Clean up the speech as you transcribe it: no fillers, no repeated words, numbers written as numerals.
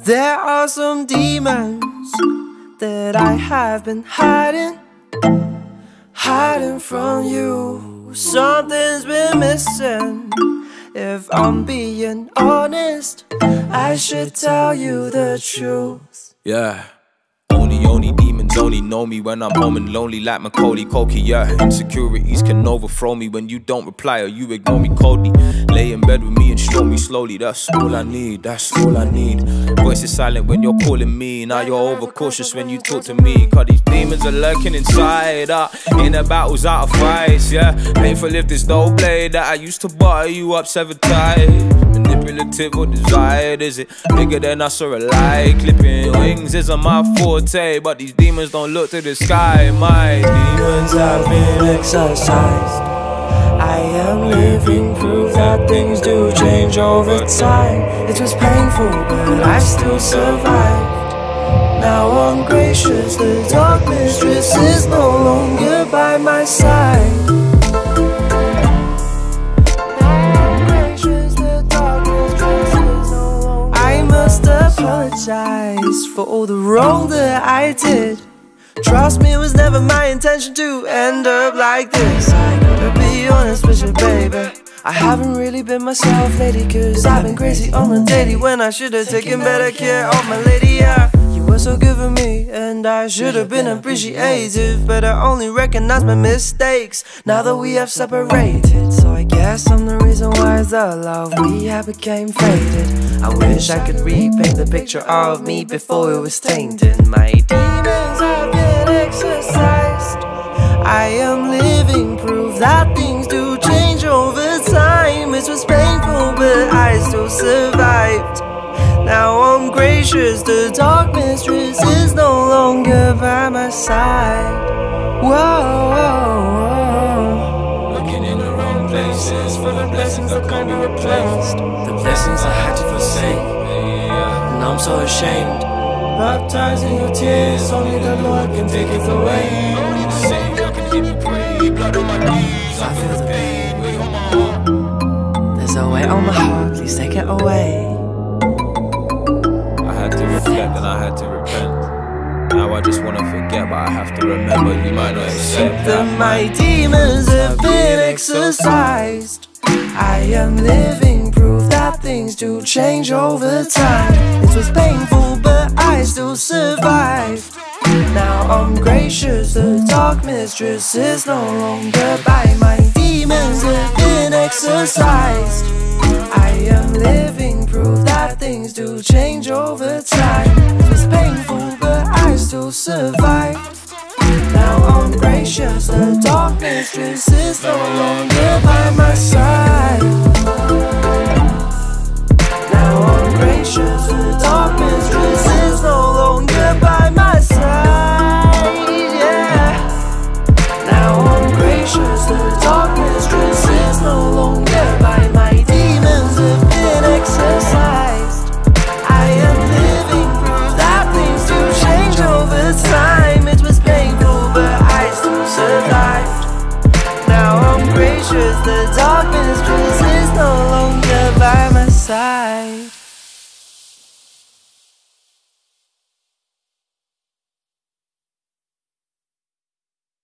There are some demons that I have been hiding from you. Something's been missing. If I'm being honest, I should tell you the truth. Yeah. Only demons only know me when I'm home and lonely like Macaulay Culkin, yeah. Insecurities can overthrow me when you don't reply or you ignore me coldly. Lay in bed with me and stroke me slowly, that's all I need, that's all I need. Voice is silent when you're calling me, now you're overcautious when you talk to me. Cause these demons are lurking inside, in the battles out of fights, yeah. Painful if this dull blade that I used to butter you up 7 times. Manipulative or desired, is it bigger than us or alike? Clipping wings isn't my forte, but these demons don't look to the sky. My demons have been exercised. I am living proof that things do change over time. It was painful, but I still survived. Now I'm gracious, the dark mistress is no longer by my side. Apologize for all the wrong that I did. Trust me, it was never my intention to end up like this. I gotta be honest with you, baby, I haven't really been myself lately, cause I've been crazy on the daily when I should've taken better care of my lady, yeah. You were so good for me and I should've been appreciative, but I only recognize my mistakes now that we have separated. So I guess I'm the reason why the love we had became faded. I wish I could repaint the picture of me before it was tainted. My demons have been exercised. I am living proof that things do change over time. It was painful, but I still survived. Now I'm gracious, the dark mistress is no longer by my side. Whoa, looking in the wrong places for the blessings that can't be replaced. The blessings I had to forsake, and I'm so ashamed. Baptizing your tears, only the Lord can take it away. Only the Savior can hear me pray. Blood on my knees, I feel the pain. Weight on my heart. There's a weight on my heart, please take it away. I had to reflect and I had to repent. Now I just wanna forget, but I have to remember you might not accept that my demons have been exercised. I am living proof that things do change over time. It was painful, but I still survived. Now I'm gracious, the dark mistress is no longer by. My demons have been exercised. I am living proof that things do change over time. It was painful, but I still survived. Now I'm gracious, the dark mistress is no longer by my side. Now I'm gracious, the dark mistress is no longer by my side, yeah. Now I'm gracious, the dark mistress is no longer by. My demons have been exercised. I am living proof that things do change over time. It was painful, but I still survived. Now I'm gracious, the dark mistress is no longer by my side.